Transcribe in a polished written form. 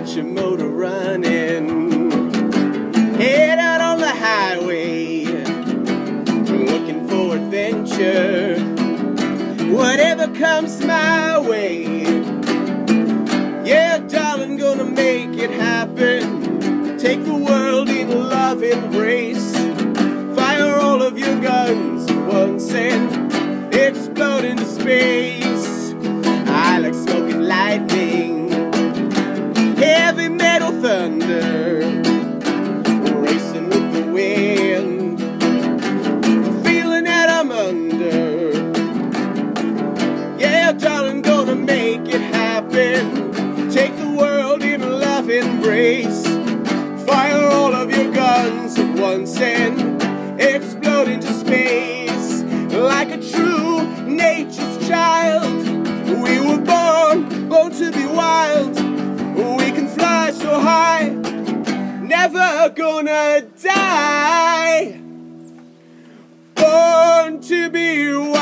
get your motor running. Head out on the highway, looking for adventure. Whatever comes my way, yeah, darling, gonna make it happen. Take the world in a love embrace. Fire all of your guns at once and explode into space. I like smoking lightning, heavy metal thunder, racing with the wind, the feeling that I'm under. Yeah, darling, gonna make it happen. Take the world in a love embrace. Fire all of your guns at once and explode into space. Like a true nature's child, we were born to be wild. We can fly so high, never gonna die. Born to be wild.